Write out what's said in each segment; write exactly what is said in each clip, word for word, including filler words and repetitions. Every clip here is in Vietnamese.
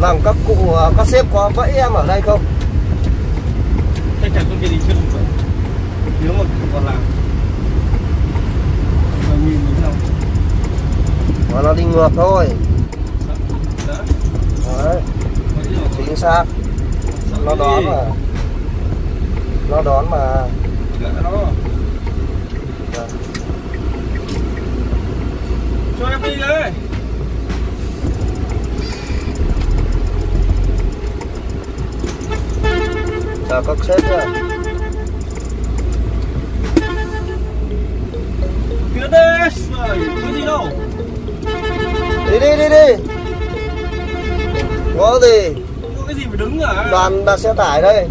vâng, các cụ, các sếp có vẫy em ở đây không? Chắc chắn công ty đi chưa được vậy. Nếu mà còn làm mà nhìn đúng không? Mà nó đi ngược thôi. Đó. Đấy. Chính xác. Nó đón mà. Nó đón mà. Nó. Cho em điเลย. Chào các sếp nhá. Tiến đi. Có gì đâu. Đi đi đi đi. Có gì? Không có cái gì phải đứng à? Đoàn đặt xe tải đây.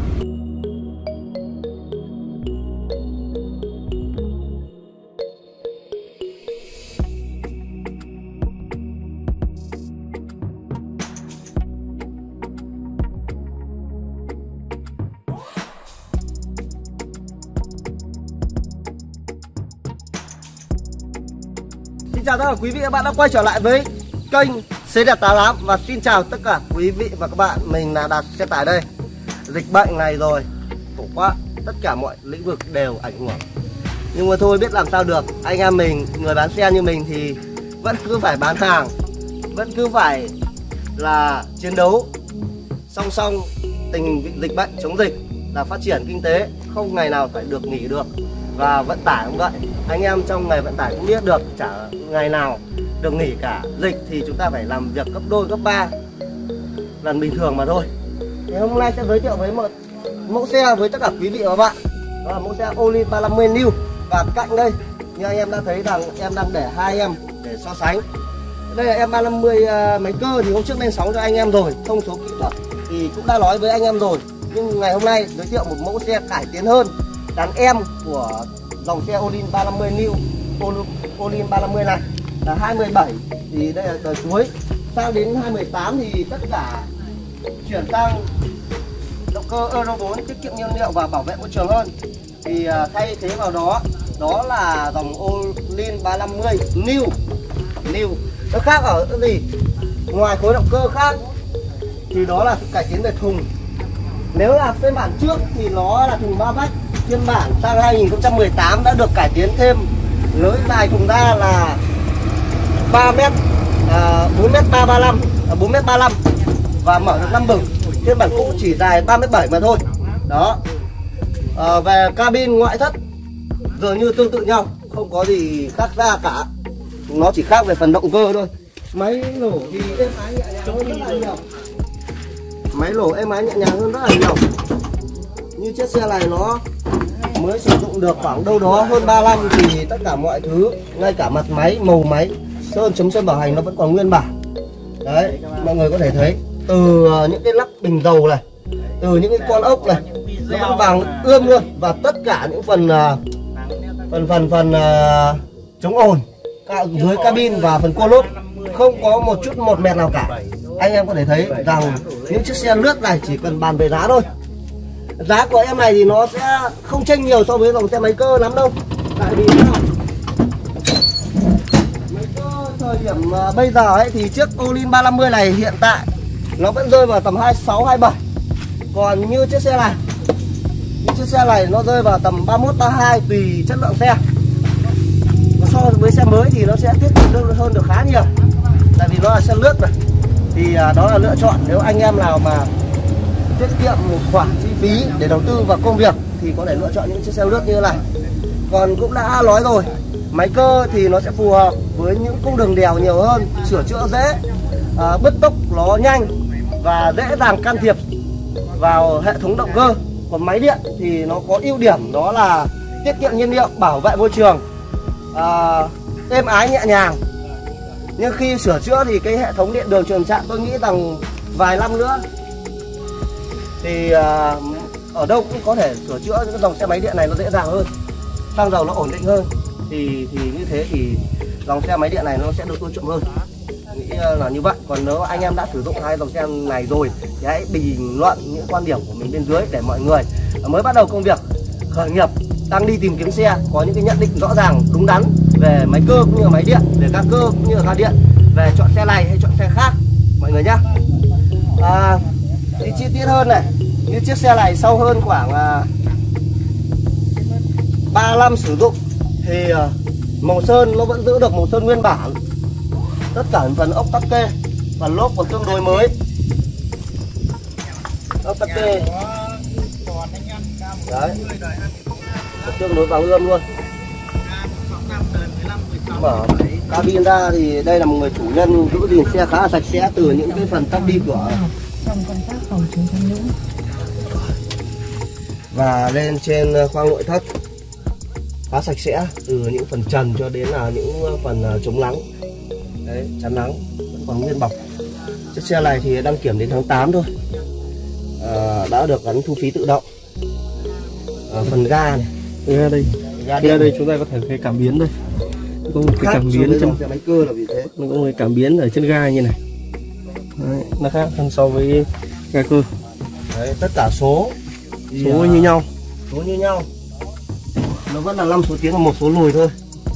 Xin chào tất cả quý vị và các bạn đã quay trở lại với kênh Xe Đẹp tám tám. Và xin chào tất cả quý vị và các bạn. Mình là Đạt Xe Tải đây. Dịch bệnh này rồi khổ quá, tất cả mọi lĩnh vực đều ảnh hưởng. Nhưng mà thôi, biết làm sao được. Anh em mình, người bán xe như mình thì vẫn cứ phải bán hàng, vẫn cứ phải là chiến đấu. Song song tình hình dịch bệnh, chống dịch là phát triển kinh tế, không ngày nào phải được nghỉ được. Và vận tải cũng vậy, anh em trong ngày vận tải cũng biết được, chả ngày nào được nghỉ cả. Dịch thì chúng ta phải làm việc gấp đôi gấp ba lần bình thường mà thôi. Thì hôm nay sẽ giới thiệu với một mẫu xe với tất cả quý vị và các bạn. Đó là mẫu xe Olin ba năm mươi New. Và cạnh đây như anh em đã thấy rằng em đang để hai em để so sánh. Đây là em ba năm mươi uh, máy cơ thì hôm trước lên sóng cho anh em rồi. Thông số kỹ thuật thì cũng đã nói với anh em rồi. Nhưng ngày hôm nay giới thiệu một mẫu xe cải tiến hơn, đàn em của dòng xe Olin ba năm mươi New, Olin ba năm mươi này là hai mươi bảy, thì đây là đời cuối. Sang đến hai mươi tám thì tất cả chuyển sang động cơ Euro bốn, tiết kiệm nhiên liệu và bảo vệ môi trường hơn. Thì thay thế vào đó đó là dòng Olin ba năm mươi New. New nó khác ở cái gì? Ngoài khối động cơ khác thì đó là cải tiến về thùng. Nếu là phiên bản trước thì nó là thùng ba vách, phiên bản sang hai nghìn không trăm mười tám đã được cải tiến thêm lưới dài thùng ra là ba mét, à, bốn mét ba ba lăm, à, bốn mét ba lăm và mở được năm bửng. Phiên bản cũ chỉ dài ba mét bảy mà thôi. Đó. À, về cabin ngoại thất dường như tương tự nhau, không có gì khác ra cả. Nó chỉ khác về phần động cơ thôi. Máy nổ thì êm ái nhẹ nhàng hơn rất là nhiều. Máy nổ êm ái nhẹ nhàng hơn rất là nhiều. Như chiếc xe này nó mới sử dụng được khoảng đâu đó hơn ba năm thì tất cả mọi thứ, ngay cả mặt máy, màu máy, sơn chấm sơn bảo hành nó vẫn còn nguyên bản. Đấy, mọi người có thể thấy từ những cái lắp bình dầu này, từ những cái con ốc này nó vẫn vàng ươm luôn, và tất cả những phần phần phần phần uh, chống ồn dưới cabin và phần cua lốp không có một chút một mẹt nào cả. Anh em có thể thấy rằng những chiếc xe lướt này chỉ cần bàn về giá thôi. Giá của em này thì nó sẽ không chênh nhiều so với dòng xe máy cơ lắm đâu. Tại vì máy cơ thời điểm uh, bây giờ ấy thì chiếc Olin ba năm mươi này hiện tại nó vẫn rơi vào tầm hai mươi sáu, hai mươi bảy. Còn như chiếc xe này, như chiếc xe này nó rơi vào tầm ba mươi mốt, ba mươi hai tùy chất lượng xe. So với xe mới thì nó sẽ tiết kiệm hơn được khá nhiều. Tại vì nó là xe lướt này. Thì uh, đó là lựa chọn nếu anh em nào mà tiết kiệm một khoản chi phí để đầu tư vào công việc thì có thể lựa chọn những chiếc xe lướt như thế này. Còn cũng đã nói rồi, máy cơ thì nó sẽ phù hợp với những cung đường đèo nhiều hơn, sửa chữa dễ, à, bứt tốc nó nhanh và dễ dàng can thiệp vào hệ thống động cơ. Còn máy điện thì nó có ưu điểm đó là tiết kiệm nhiên liệu, bảo vệ môi trường, à, êm ái nhẹ nhàng. Nhưng khi sửa chữa thì cái hệ thống điện đường truyền trạm tôi nghĩ rằng vài năm nữa thì uh, ở đâu cũng có thể sửa chữa những dòng xe máy điện này nó dễ dàng hơn, xăng dầu nó ổn định hơn. Thì thì như thế thì dòng xe máy điện này nó sẽ được ưa chuộng hơn, nghĩ là như vậy. Còn nếu anh em đã sử dụng hai dòng xe này rồi thì hãy bình luận những quan điểm của mình bên dưới để mọi người mới bắt đầu công việc khởi nghiệp, đang đi tìm kiếm xe có những cái nhận định rõ ràng đúng đắn về máy cơ cũng như là máy điện, về ga cơ cũng như là ga điện, về chọn xe này hay chọn xe khác mọi người nhá. À, đi chi tiết hơn này, như chiếc xe này sau hơn khoảng uh, ba năm sử dụng thì uh, màu sơn nó vẫn giữ được màu sơn nguyên bản. Tất cả phần ốc tắc kê, phần lốp còn tương đối mới. Ốc tắc kê đấy, tương đối vàng ươm luôn. Mở cabin ra thì đây là một người chủ nhân giữ gìn xe khá là sạch sẽ từ những cái phần tắp đi cửa trong công tác phòng chống tham nhũng. Và lên trên khoang nội thất khá sạch sẽ, từ những phần trần cho đến là những phần chống nắng đấy, chắn nắng vẫn còn nguyên bọc. Chiếc xe này thì đăng kiểm đến tháng tám thôi, à, đã được gắn thu phí tự động. À, phần ga này, ga đây, ga đây, đây chúng ta có thể thấy cảm biến đây, có một cái cảm biến trên xe máy cơ là vì thế, nó có một cái cảm biến ở trên ga như này. Đấy, nó khác hơn so với ga cơ. Đấy, tất cả số số uh, như nhau, số như nhau, nó vẫn là năm số tiến và một số lùi thôi.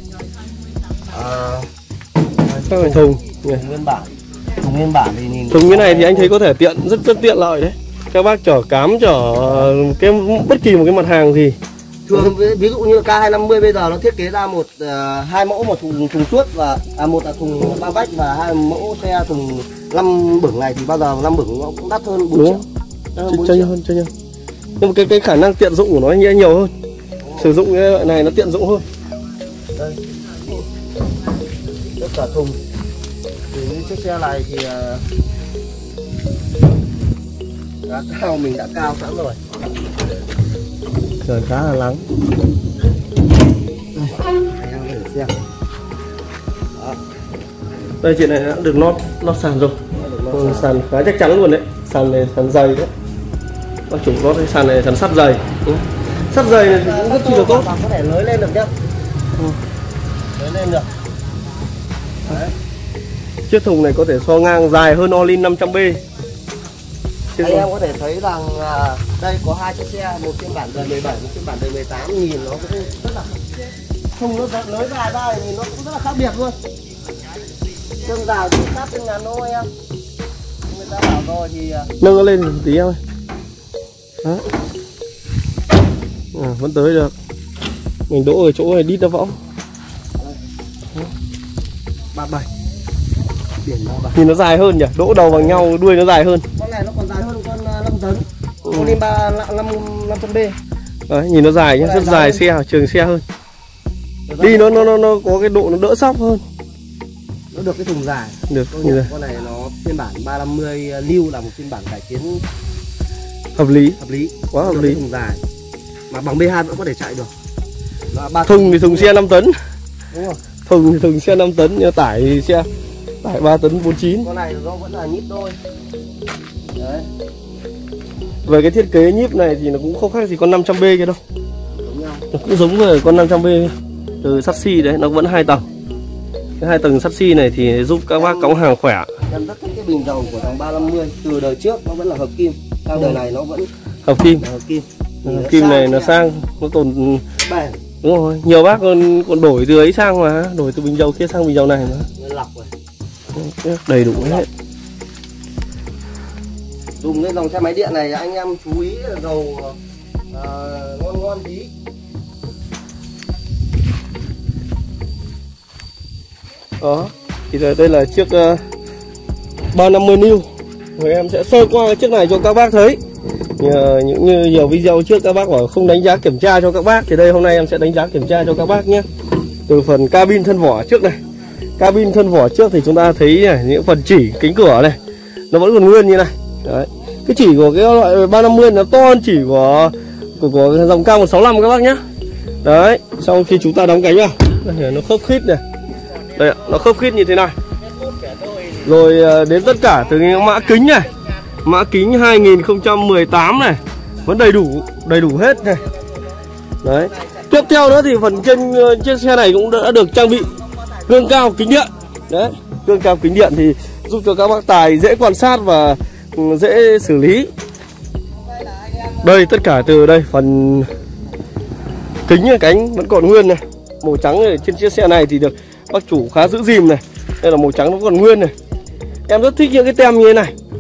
À, các cái thùng nguyên bản, thùng nguyên bản thì nhìn thùng như này thì anh thấy có thể tiện, rất rất tiện lợi đấy. Các bác chở cám, chở cái bất kỳ một cái mặt hàng gì. Thường ví dụ như K hai năm mươi bây giờ nó thiết kế ra một uh, hai mẫu, một thùng thùng suốt và à, một là thùng ba vách và hai mẫu xe thùng năm bửng này thì bao giờ năm bửng nó cũng đắt hơn bốn triệu. Cho nhau hơn, cho nhau. Nhưng mà cái cái khả năng tiện dụng của nó nhiều nhiều hơn. Sử dụng cái loại này nó tiện dụng hơn. Đây. Tất cả thùng. Thì như chiếc xe này thì uh, đã cao, mình đã cao sẵn rồi. Trời khá là nắng. Đây, đây chị này đã được lót lót sàn rồi. Ừ, sàn khá chắc chắn luôn đấy. Sàn này sàn dày đấy. Bác chủ lót cái sàn này sàn sắt dày. Ừ. Sắt dày này thì cũng rất chi là tốt. Có thể nới lên được nhá. Ừ. Nới lên được. Đấy. Chiếc thùng này có thể so ngang dài hơn All-in năm trăm B. Anh em có thể thấy rằng à, đây có hai chiếc xe, một phiên bản đời mười bảy, một phiên bản đời mười tám, nhìn nó cũng rất là thùng nó nới dài ra thì nhìn nó cũng rất là khác biệt luôn. Chân rào thì sát trên ngàn nô em. Người ta bảo rồi thì nâng nó lên một tí em ơi. Đó. À, vẫn tới được. Mình đỗ ở chỗ này đít nó võng. ba bảy. Biển ba bảy. Nhìn nó dài hơn nhỉ, đỗ đầu bằng nhau, đuôi nó dài hơn. Con này nó còn dài hơn con năm tấn. Con lên ba năm năm trăm B. Đấy, nhìn nó dài nhá, rất dài, xe trường xe hơn. Đi nó nó nó nó có cái độ nó đỡ sóc hơn. Nó được cái thùng dài. Được. Như con này nó phiên bản ba năm mươi lưu là một phiên bản cải tiến hợp lý, hợp lý, quá hợp lý. Thùng dài mà bằng B hai vẫn có thể chạy được. Ba thùng thì thùng xe năm tấn. Đúng rồi. Thùng thì thùng xe năm tấn, nhưng tải thì xe tải ba tấn bốn mươi chín. Con này nó vẫn là nhíp đôi. Đấy. Về cái thiết kế nhíp này thì nó cũng không khác gì con năm trăm B kia đâu. Nó cũng giống với con năm trăm B. Từ sắt xi đấy, nó vẫn hai tầng. Cái hai tầng sắt xi này thì giúp các bác cõng hàng khỏe. Em rất thích cái bình dầu của thằng ba năm mươi. Từ đời trước nó vẫn là hợp kim, sang đời này nó vẫn hợp kim. Hợp kim. Hợp kim này nó sang, nó tồn bền. Đúng rồi, nhiều bác còn còn đổi từ ấy sang mà, đổi từ bình dầu kia sang bình dầu này mà. Lọc rồi. Đầy đủ hết. Dùng cái dòng xe máy điện này anh em chú ý là dầu uh, ngon ngon tí. Đó, thì đây là chiếc uh, ba năm mươi niu. Rồi em sẽ sơ qua cái chiếc này cho các bác thấy. Như, những như nhiều video trước các bác bảo không đánh giá kiểm tra cho các bác, thì đây hôm nay em sẽ đánh giá kiểm tra cho các bác nhé. Từ phần cabin thân vỏ trước này. Cabin thân vỏ trước thì chúng ta thấy này, những phần chỉ cánh cửa này nó vẫn còn nguyên như này. Đấy. Cái chỉ của cái loại ba năm mươi nó to hơn chỉ của của, của dòng K một sáu năm các bác nhé. Đấy, sau khi chúng ta đóng cánh vào, nó khớp khít này. Đây ạ, nó khớp khít như thế này. Rồi đến tất cả từ cái mã kính này, mã kính hai nghìn không trăm mười tám này vẫn đầy đủ, đầy đủ hết này. Đấy. Tiếp theo nữa thì phần trên chiếc xe này cũng đã được trang bị gương cao kính điện. Đấy, gương cao kính điện thì giúp cho các bác tài dễ quan sát và dễ xử lý. Đây, tất cả từ đây phần kính cánh vẫn còn nguyên này. Màu trắng này, trên chiếc xe này thì được bác chủ khá giữ gìn này. Đây là màu trắng nó còn nguyên này. Em rất thích những cái tem như thế này.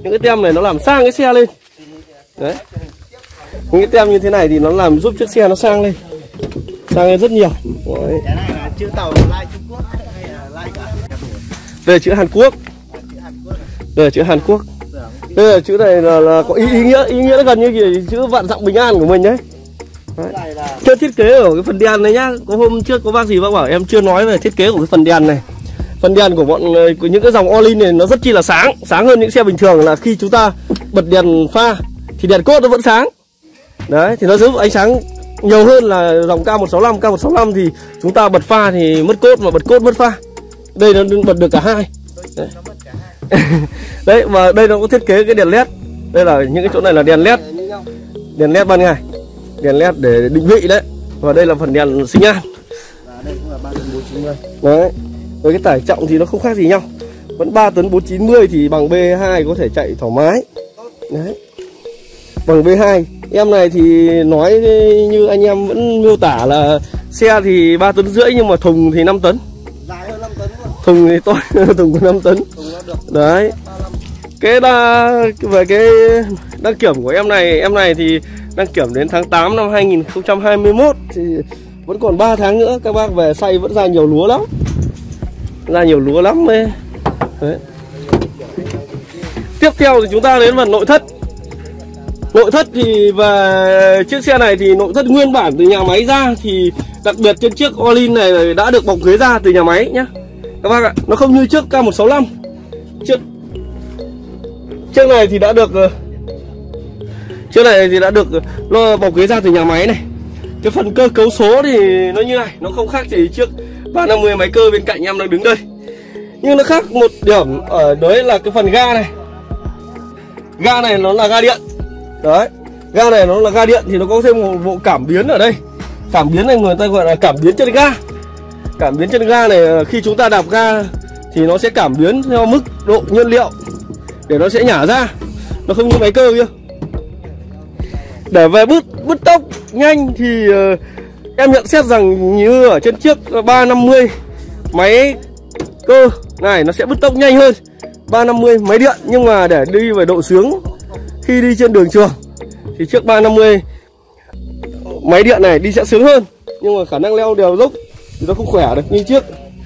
những cái tem này nó làm sang cái xe lên. Đấy, những cái tem như thế này thì nó làm giúp chiếc xe nó sang lên, sang lên rất nhiều. Đấy. Cái này là chữ tàu like Trung Quốc hay là like cả? Đây là chữ Hàn Quốc. Đây là chữ Hàn Quốc. Đây là chữ này là, là có ý, ý nghĩa ý nghĩa nó gần như kiểu chữ vạn dặm bình an của mình đấy. Đấy. Chưa thiết kế ở cái phần đèn này nhá. Có hôm trước có bác gì bác bảo em chưa nói về thiết kế của cái phần đèn này. Phần đèn của bọn của những cái dòng Orlin này nó rất chi là sáng, sáng hơn những xe bình thường, là khi chúng ta bật đèn pha thì đèn cốt nó vẫn sáng. Đấy, thì nó giúp ánh sáng nhiều hơn là dòng K một sáu lăm. K một sáu lăm thì chúng ta bật pha thì mất cốt, mà bật cốt mất pha. Đây nó bật được cả hai. Đấy. Đấy, và đây nó có thiết kế cái đèn led. Đây là những cái chỗ này là đèn led. Đèn led ban ngày. Đèn led để định vị đấy. Và đây là phần đèn xi nhan. Đấy. Với cái tải trọng thì nó không khác gì nhau. Vẫn ba tấn bốn chín mươi thì bằng B hai có thể chạy thoải mái. Đấy. Bằng B hai. Em này thì nói như anh em vẫn miêu tả là xe thì ba tấn rưỡi nhưng mà thùng thì năm tấn. Dài hơn năm tấn luôn. Thùng thì to, thùng có năm tấn. Đấy. Cái đa, về cái đăng kiểm của em này, em này thì đăng kiểm đến tháng tám năm hai nghìn không trăm hai mươi mốt thì vẫn còn ba tháng nữa các bác về xay vẫn ra nhiều lúa lắm. Ra nhiều lúa lắm ấy. Đấy. Tiếp theo thì chúng ta đến phần nội thất. Nội thất thì về chiếc xe này thì nội thất nguyên bản từ nhà máy ra, thì đặc biệt trên chiếc Orlin này đã được bọc ghế da từ nhà máy nhá các bác ạ. Nó không như chiếc K một sáu lăm. Chiếc Chiếc này thì đã được Chiếc này thì đã được nó bọc ghế da từ nhà máy này. Cái phần cơ cấu số thì nó như này, nó không khác gì chiếc ba năm mươi máy cơ bên cạnh em đang đứng đây. Nhưng nó khác một điểm ở đấy là cái phần ga này. Ga này nó là ga điện. Đấy, ga này nó là ga điện thì nó có thêm một bộ cảm biến ở đây. Cảm biến này người ta gọi là cảm biến chân ga. Cảm biến chân ga này khi chúng ta đạp ga thì nó sẽ cảm biến theo mức độ nhiên liệu để nó sẽ nhả ra. Nó không như máy cơ kia. Để về bứt bứt tốc nhanh thì uh, em nhận xét rằng như ở trên chiếc ba năm mươi máy cơ này nó sẽ bứt tốc nhanh hơn ba năm mươi máy điện. Nhưng mà để đi về độ sướng khi đi trên đường trường thì chiếc ba năm mươi máy điện này đi sẽ sướng hơn. Nhưng mà khả năng leo đèo dốc thì nó không khỏe được như chiếc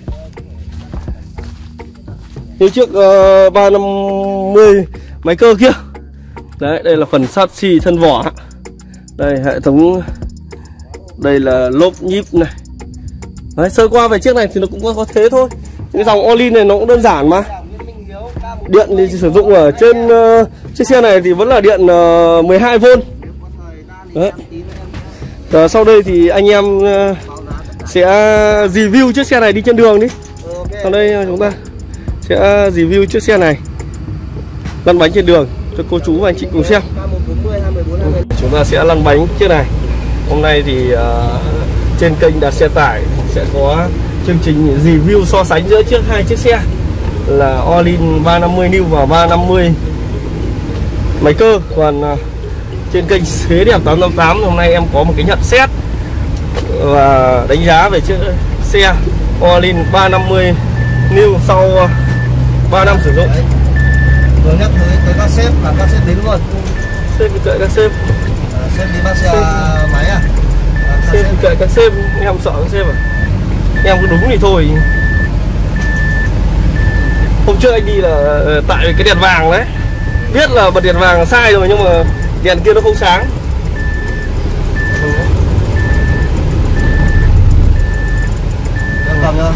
Như chiếc uh, ba năm mươi máy cơ kia. Đấy, đây là phần chassis thân vỏ. Đây hệ thống. Đây là lốp nhíp này. Đấy, sơ qua về chiếc này thì nó cũng có, có thế thôi. Cái dòng Orlin này nó cũng đơn giản mà. Điện thì sử dụng ở trên uh, chiếc xe này thì vẫn là điện uh, mười hai vôn. Đấy. Và sau đây thì anh em uh, sẽ review chiếc xe này đi trên đường đi. Sau đây chúng ta sẽ review chiếc xe này lăn bánh trên đường cho cô chú và anh chị cùng xem. Chúng ta sẽ lăn bánh chiếc này. Hôm nay thì uh, trên kênh Đạt Xe Tải sẽ có chương trình review so sánh giữa chiếc hai chiếc xe là Orlin ba năm mươi New và ba năm mươi máy cơ. Còn uh, trên kênh Thế Đẹp tám tám tám hôm nay em có một cái nhận xét và đánh giá về chiếc xe Orlin ba năm mươi New sau uh, ba năm sử dụng. Vừa nhắc tới tới các sếp là các sếp đến luôn. Sếp đi cậy các sếp. À, sếp đi bắt xe máy à? À sếp đi cậy các sếp, em sợ các sếp à? Em cứ đúng thì thôi. Hôm trước anh đi là tại cái đèn vàng đấy. Biết là bật đèn vàng sai rồi nhưng mà đèn kia nó không sáng. Em cầm nhá.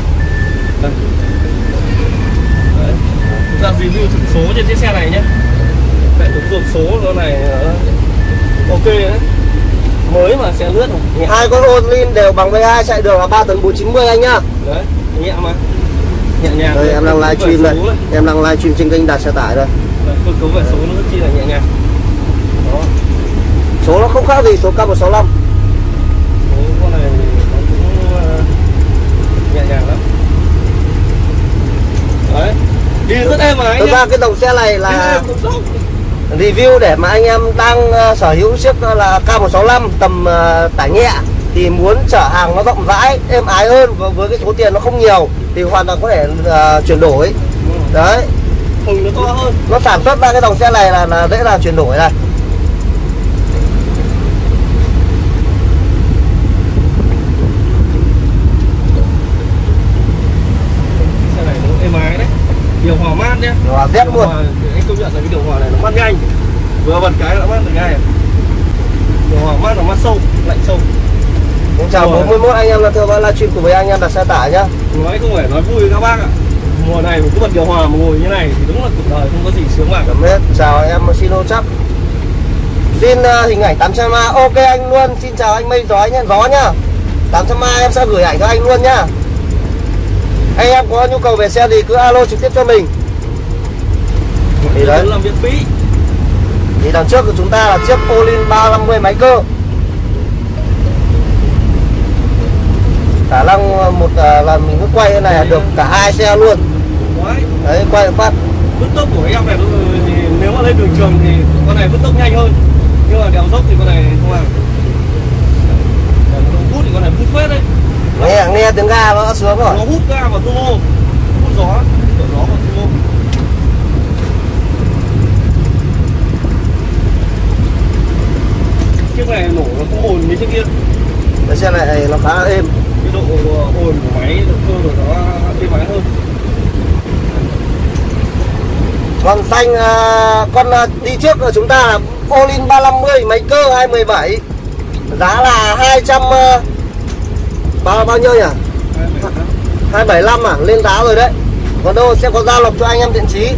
Chúng ta review thực số trên chiếc xe này nhé. Hệ thống dồn số nó này ok đấy. Mới mà xe lướt rồi. Hai con Orlin đều bằng B hai chạy đường là ba tấn bốn chín mươi anh nhá. Đấy, nhẹ mà. Nhẹ nhàng. Đây em đang live stream đây. này. Em đang live stream trên kênh Đạt Xe Tải đây. Cơ cấu về số nó rất chi là nhẹ nhàng. Đó. Số nó không khác gì số K một sáu lăm. Số con này nó cũng nhẹ nhàng lắm. Đấy. Đi rất êm mà anh. Thực ra cái dòng xe này là review để mà anh em đang uh, sở hữu chiếc là K một sáu lăm tầm uh, tải nhẹ thì muốn chở hàng nó rộng rãi, êm ái hơn và với cái số tiền nó không nhiều thì hoàn toàn có thể uh, chuyển đổi. Đấy. thùng nó to hơn. Nó sản xuất ra cái dòng xe này là, là dễ dàng chuyển đổi này. Xe này nó êm ái đấy, điều hòa mát nhé. Điều hòa rét luôn. Anh công nhận là cái điều hòa này nó mát nhanh, vừa bật cái nó mát được ngay. Điều hòa mát là mát sâu, lạnh sâu. Xin chào bốn mươi mốt anh em là theo dõi livestream của với anh em đặt xe tải nhá. Nói không phải nói vui các bác ạ. Mùa này mình cứ bật điều hòa mà ngồi như này thì đúng là cuộc đời không có gì sướng bằng. Cảm ơn. Chào anh em xin ô chắc. Xin uh, hình ảnh tám trăm ma. Ok anh luôn. Xin chào anh Mây Gió nhá, gió nhá. tám trăm ma em sẽ gửi ảnh cho anh luôn nhá. Anh em có nhu cầu về xe gì cứ alo trực tiếp cho mình. Thì đấy. Làm việc phí. Thì đằng trước của chúng ta là chiếc Olin ba năm mươi máy cơ. Khả năng một uh, là mình cứ quay cái này được cả hai xe luôn. Đấy, quay phát. Bứt tốc của em này thì nếu mà lên đường trường thì con này bứt tốc nhanh hơn, nhưng mà đèo dốc thì con này không làm. Hút thì con này hút phết đấy. Nghe nghe tiếng ga nó sướng rồi. Nó hút ga vào turbo, hút gió, đổ gió vào turbo. Chiếc này nổ nó cũng ồn như chiếc kia. Cái xe này nó khá là êm. Cái độ ồn của máy, động cơ của nó êm ái hơn. Còn xanh uh, con uh, đi trước của chúng ta là Olin ba năm mươi máy cơ hai một bảy. Giá là hai trăm uh, bao bao nhiêu nhỉ? hai bảy lăm à, lên giá rồi đấy. Còn đâu sẽ có giao lộc cho anh em thiện chí.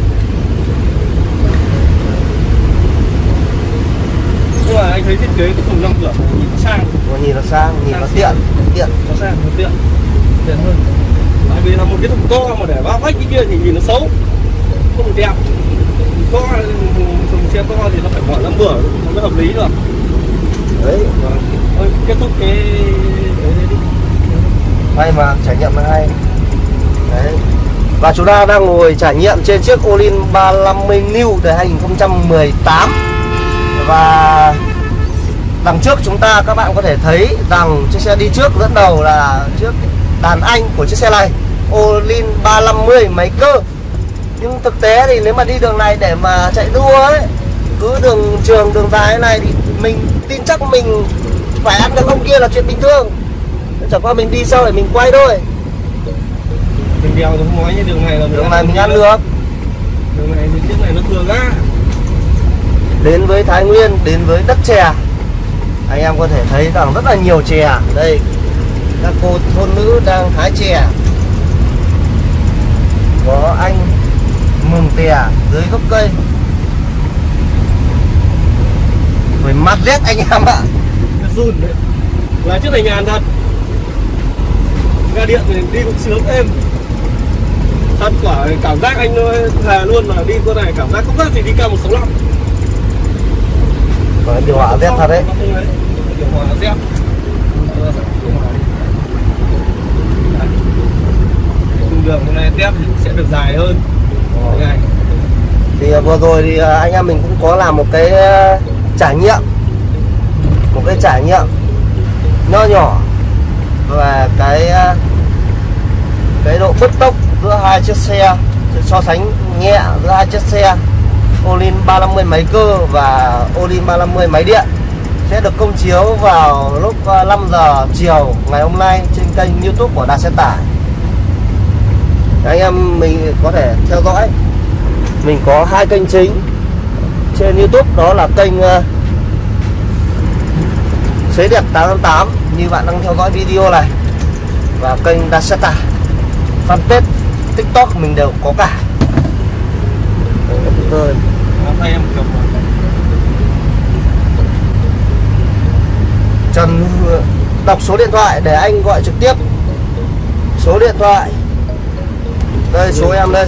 Nhưng mà anh thấy thiết kế cái thùng năm cửa nhìn nó sang. Nó nhìn nó sang, nhìn sang nó tiện, tiện. Nó sang, nó tiện, tiện hơn. Tại vì là một cái thùng to mà để bao vách cái kia thì nhìn nó xấu, không đẹp. To, thùng xe to thì nó phải gọi năm bữa nó mới hợp lý được. Đấy. Thôi kết thúc cái đấy đi. Hay mà trải nghiệm nó hay. Đấy. Và chúng ta đang ngồi trải nghiệm trên chiếc Olin ba năm mươi New từ hai không một tám. Và đằng trước chúng ta các bạn có thể thấy rằng chiếc xe đi trước dẫn đầu là chiếc đàn anh của chiếc xe này, Olin ba năm mươi máy cơ. Nhưng thực tế thì nếu mà đi đường này để mà chạy đua ấy, cứ đường trường đường dài này thì mình tin chắc mình phải ăn được ông kia là chuyện bình thường. Chẳng qua mình đi sau để mình quay thôi. Mình đèo không nói như đường này là đường này mình ăn được. Đường này thì chiếc này nó thừa ga. Đến với Thái Nguyên, đến với đất chè, anh em có thể thấy rằng rất là nhiều chè. Đây, các cô thôn nữ đang hái chè. Có anh mừng tè dưới gốc cây. Với mắt rét anh em ạ. Nó run đấy. Là chiếc này nhàn thật. Ga điện thì đi cũng sướng êm. Thật quả cảm giác anh thề luôn là đi con này cảm giác không khác gì đi cao một sáu lăm. Còn điều hòa rét thật đấy. Điều hòa rét. Cung đường hôm nay test thì sẽ được dài hơn. Ngày. Thì vừa rồi thì anh em mình cũng có làm một cái trải nghiệm, một cái trải nghiệm nho nhỏ về cái cái độ bứt tốc giữa hai chiếc xe, so sánh nhẹ giữa hai chiếc xe Olin ba năm mươi máy cơ và Olin ba năm mươi máy điện, sẽ được công chiếu vào lúc năm giờ chiều ngày hôm nay trên kênh YouTube của Đạt Xe Tải. Anh em mình có thể theo dõi. Mình có hai kênh chính trên YouTube, đó là kênh uh, Xế Đẹp tám tám tám như bạn đang theo dõi video này, và kênh Đạt Xe Tải. Fanpage TikTok mình đều có cả. Rồi. Trần đọc số điện thoại để anh gọi trực tiếp. Số điện thoại đây, số em đây.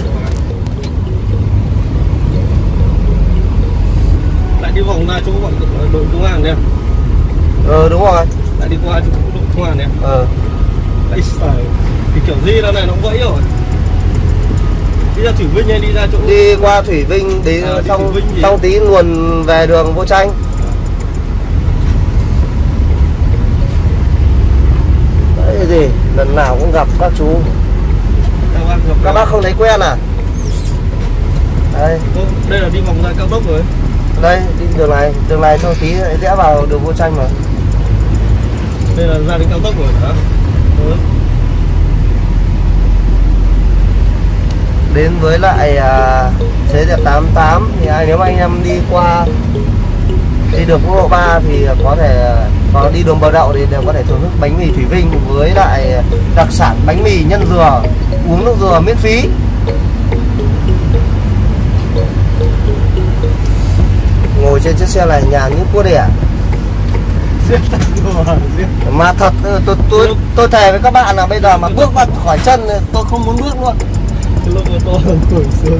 Lại đi vòng ra chỗ bọn đội công an đây. Ờ đúng rồi. Lại đi qua chỗ đội công an này. Ờ. Đây xài. Thì kiểu gì đó này nó cũng vẫy rồi. Đi ra Thủy Vinh hay đi ra chỗ đi qua Thủy Vinh đi, à, đi xong xong tí luồn về đường Vô Tranh. Đấy gì, lần nào cũng gặp các chú. Các bác, các bác không thấy quen à? Đây, đây là đi vòng ra cao tốc rồi. đây đi đường này, đường này cho tí rẽ vào đường Vô Tranh mà. Đây là ra đến cao tốc rồi hả? Ừ. Đến với lại à, xế đẹp tám tám thì à, nếu mà anh em đi qua đi đường quốc lộ ba thì có thể có đi đường Bờ Đậu thì đều có thể thưởng thức bánh mì Thủy Vinh với lại đặc sản bánh mì nhân dừa, uống nước dừa miễn phí. Ngồi trên chiếc xe này nhàn như cua đẻ. Mà thật tôi tôi tôi thề với các bạn là bây giờ mà bước vào khỏi chân tôi không muốn bước luôn. Cái lông ô tô thổi xuống.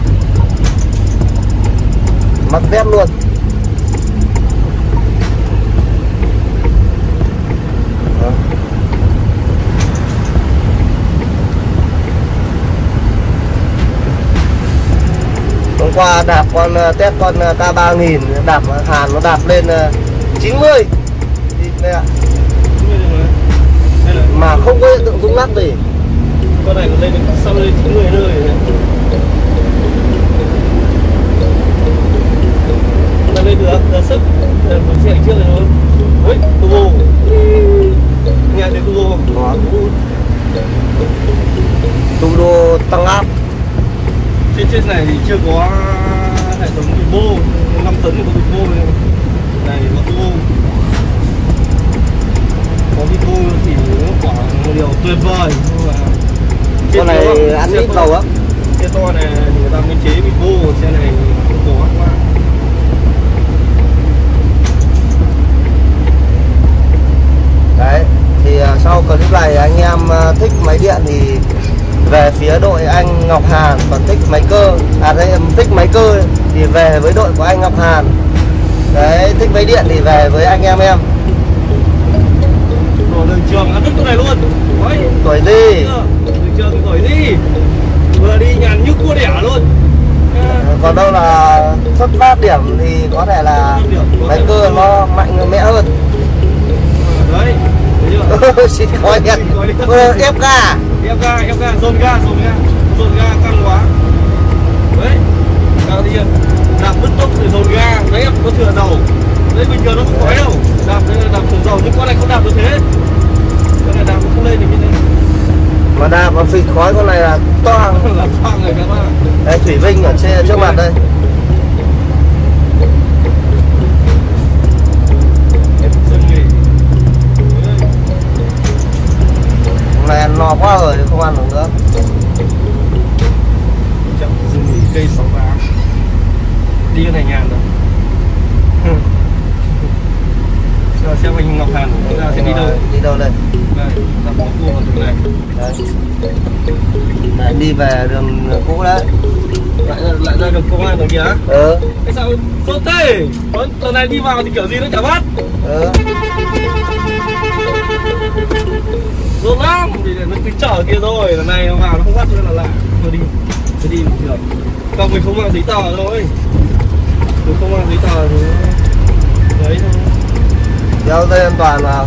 Mặc dép luôn. Hôm qua đạp con test con K ba nghìn, đạp Hàn nó đạp lên chín mươi đây ạ. Mà không có hiện tượng rung lắc gì. Con này còn lên được sau lên chín mươi nơi này. Con này lên được, ra sức. Mình xe trước này thôi. Ui, turbo. Nghe thấy turbo không? Có. Turbo tăng áp. Trên trên này thì chưa có hệ thống turbo, năm tấn thì có turbo này. Này có turbo. Có turbo thì nó quả một điều tuyệt vời. Con này ăn ít dầu á. Xe to này thì người ta mới chế turbo, xe này không có quá. Đấy, thì sau clip này anh em thích máy điện thì về phía đội anh Ngọc Hàn, còn thích máy cơ, à đây em thích máy cơ thì về với đội của anh Ngọc Hàn. Đấy, thích máy điện thì về với anh em em. Rồi đường trường ăn đứt cái này luôn. Đấy. Tuổi đi. Đường trường thì tuổi đi. Vừa đi nhàn như cua đẻ luôn. Còn đâu là xuất phát điểm thì có thể là máy cơ nó mạnh mẽ hơn. Đấy. Xịt khói đen. Ép ga. Ép ga, ép ga, dồn ga, dồn ga. Dồn ga căng quá. Đấy. Nào thì đạp bứt tốc để dồn ga, đấy em có thừa dầu. Đấy bình thường nó không khói đâu. Đạp đây là đạp thừa dầu nhưng con này không đạp được thế. Con này đạp nó không lên được như thế. Mà đạp mà phịt khói con này là toang. Là toang rồi các bạn. Đây Thủy Vinh ở trên trước mặt đây. Hôm nay ăn no quá rồi không ăn được nữa. Chậm dừng nghỉ cây sáu tám. Đi cái này nhàn rồi. Giờ xem anh Ngọc Hàn chúng ta sẽ đi đâu? Đi đâu đây? Đây, đặt một cua vào đường này. Đấy. Đấy, đi về đường cũ đấy. Lại lại ra đường công an đường kia á? Ừ. Cái sao tốt thế? Tuần này đi vào thì kiểu gì nó chả bắt. Ừ. Rốt lắm, vì nó cứ chở kia rồi, lần này nó vào nó không bắt nữa là lạ. Thôi đi, thôi đi bình thường. Còn mình không mang giấy tờ thôi. Mình không mang giấy tờ thì đấy thôi. Đeo dây an toàn vào.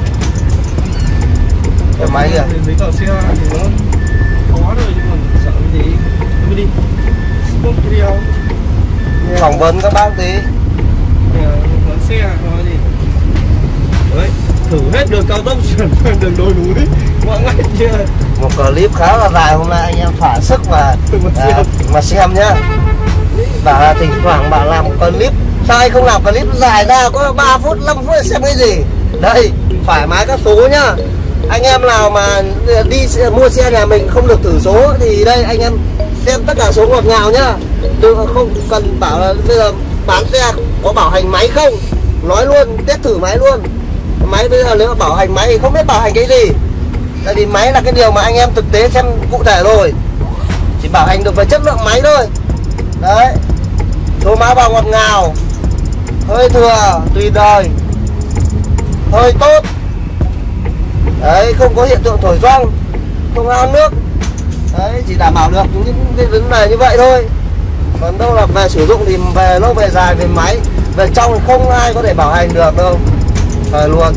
Cái máy kìa. Giấy tờ xe thì nó khó rồi chứ còn sợ cái gì. Thôi đi. Không đi đâu. Phỏng vấn các bác tí. Lái xe nói gì. Đấy, thử hết đường cao tốc chuyển sang đường đồi núi. Mọi ngày chưa. Một clip khá là dài hôm nay anh em thỏa sức và à, mà xem nhá. Bảo là thỉnh thoảng bảo làm một clip, sao anh không làm clip dài ra có ba phút năm phút xem cái gì. Đây thoải mái các số nhá. Anh em nào mà đi mua xe nhà mình không được thử số thì đây anh em xem tất cả số ngọt ngào nhá. Đừng không cần bảo là bây giờ bán xe có bảo hành máy không, nói luôn test thử máy luôn. Máy bây giờ nếu mà bảo hành máy thì không biết bảo hành cái gì, tại vì máy là cái điều mà anh em thực tế xem cụ thể rồi, chỉ bảo hành được về chất lượng máy thôi. Đấy, số mã vào ngọt ngào, hơi thừa tùy đời, hơi tốt. Đấy, không có hiện tượng thổi gioăng, không hao nước. Đấy, chỉ đảm bảo được những cái vấn đề như vậy thôi. Còn đâu là về sử dụng thì về lâu về dài về máy, về trong thì không ai có thể bảo hành được đâu. Thời luôn.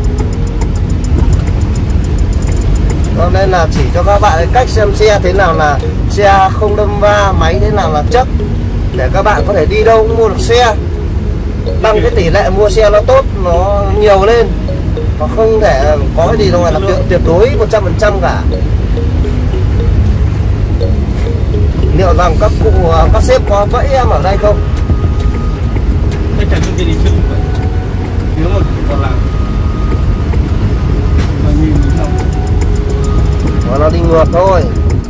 Cho nên là chỉ cho các bạn cách xem xe thế nào là xe không đâm va, máy thế nào là chất. để các bạn có thể đi đâu cũng mua được xe, tăng cái tỷ lệ mua xe nó tốt, nó nhiều lên. Nó không thể có cái gì đâu là tuyệt, tuyệt đối một trăm phần trăm cả. Liệu rằng các cụ, các sếp có vẫy em ở đây không? Chắc chắn cái đi trước vậy. Nếu mà còn làm mà nhìn không, nó, nó đi ngược thôi.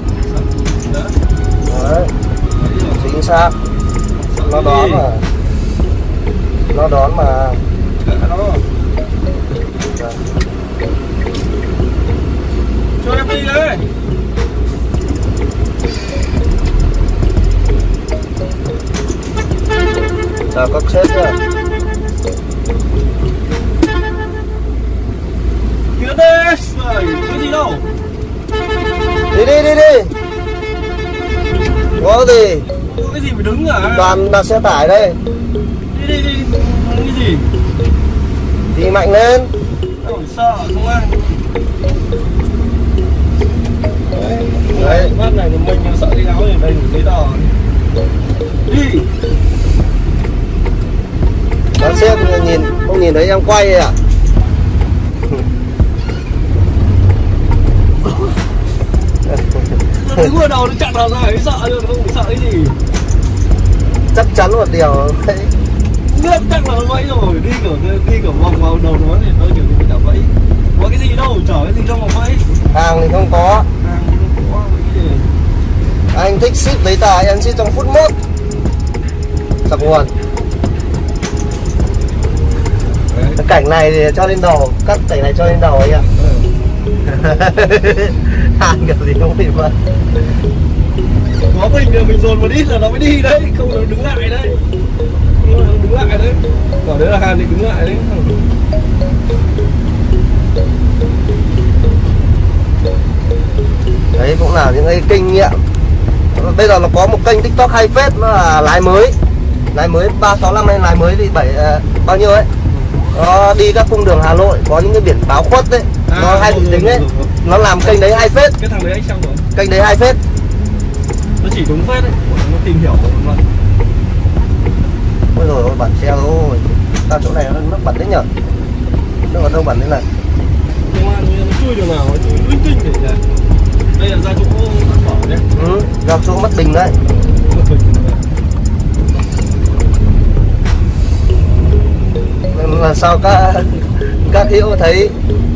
Đấy, chính xác. Nó đón mà, nó đón mà. Cho em đi đấy. Chào các sếp nhá. Tiến đi, cái gì đâu. Đi đi đi đi. Có gì? Có cái gì phải đứng à? Đoàn đặt xe tải đây. Đi đi đi, cái gì? Đi mạnh lên. Không sợ không ăn. Đấy, Đấy. mắt này thì mình sợ cái áo này đầy đủ giấy tờ. Đi. Các sếp nhìn không nhìn thấy em quay à? Đứng ở đầu nó chặn vào rồi, sợ rồi, không sợ cái gì. Chắc chắn một điều đấy. Biết chắc là nó vẫy rồi, đi kiểu đi kiểu vòng vào đầu nó thì nó kiểu như chả vẫy. Có cái gì đâu, chở cái gì đâu mà vẫy. Hàng thì không có. Hàng thì không có cái gì. Anh thích ship giấy tờ, anh ship trong phút mốt. Sập nguồn. Cái cảnh này thì cho lên đầu, cắt cảnh này cho lên đầu anh ạ. Hàng kiểu gì không bị mất. Có mình là mình dồn một ít là nó mới đi đấy, không nó đứng lại đấy. Không nó đứng lại đấy. Bảo đấy là hàng thì đứng lại đấy. Đấy cũng là những cái kinh nghiệm. Bây giờ nó có một kênh TikTok hay phết, nó là lái mới. Lái mới ba sáu năm hay lái mới thì bảy bao nhiêu ấy. Nó đi các cung đường Hà Nội có những cái biển báo khuất đấy, à, nó hay bị tính đấy. Nó làm kênh đấy hay phết. Cái thằng đấy anh xong rồi. Kênh đấy hay phết. Nó chỉ đúng phết đấy, nó tìm hiểu mà. Ôi rồi ôi bẩn xe rồi. Sao chỗ này nó nước bẩn đấy nhở? Nước ở đâu bẩn thế này? Nhưng mà nó chui đường nào, nó chui linh tinh để ra. Đây là ra chỗ ăn phở nhé. Ừ, ra chỗ mất bình đấy. Mất bình. Là sao các các hữu thấy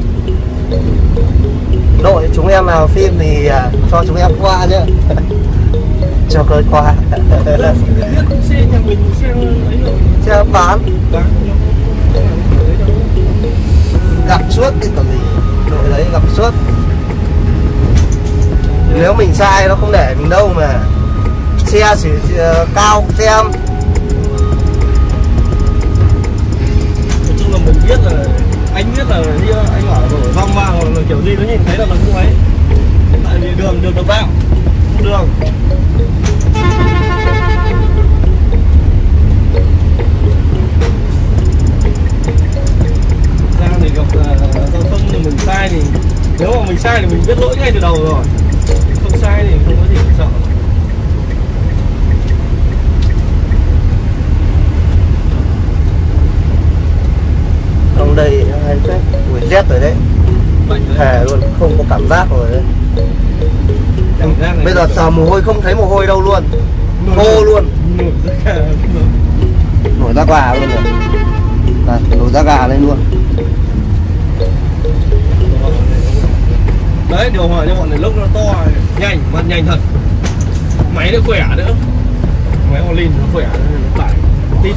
đội chúng em nào phim thì cho chúng em qua nhá. Cho cơi qua. Xe nhà mình xe ấy rồi. Xe bán. Bán. Gặp suốt thì còn gì. Đội đấy gặp suốt. Nếu mình sai nó không để mình đâu mà. Xe chỉ cao xem. Nói chung là mình biết là anh biết là như anh ở ở vòng vào là kiểu gì nó nhìn thấy là nó không ấy. Tại vì đường đường độc đạo, không đường. Ra thì gặp giao thông thì mình sai thì nếu mà mình sai thì mình biết lỗi ngay từ đầu rồi. Không sai thì không có gì phải sợ. Trong đây hay phết, mùi rét rồi đấy. Thề luôn, không có cảm giác rồi đấy. Bây giờ sờ mồ hôi không thấy mồ hôi đâu luôn. Khô luôn. Nổi da gà luôn rồi. Đây, nổi da gà lên luôn. Đấy, điều hòa cho bọn này lúc nó to, nhanh, mặt nhanh thật. Máy nó khỏe nữa. Máy Olin nó khỏe, nó tải tít.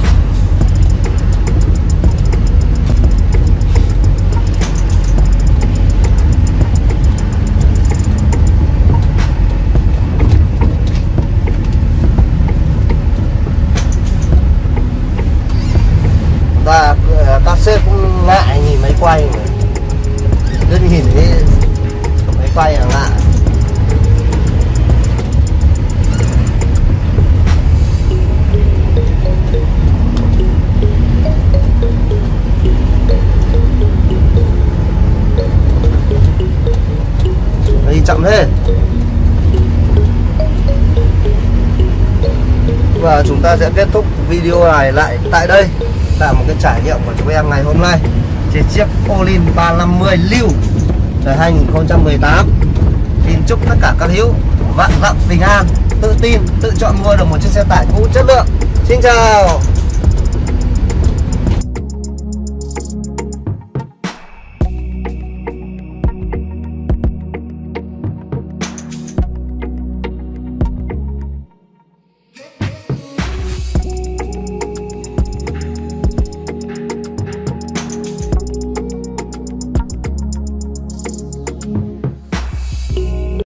Và các sếp cũng ngại nhìn máy quay mà. Cứ nhìn thấy máy quay là ngại. và chúng ta sẽ kết thúc video này lại tại đây, là một cái trải nghiệm của chúng em ngày hôm nay trên chiếc Olin ba năm mươi Lưu đời hai nghìn không trăm mười tám. Xin chúc tất cả các hữu vạn dặm bình an, tự tin, tự chọn mua được một chiếc xe tải cũ chất lượng. Xin chào.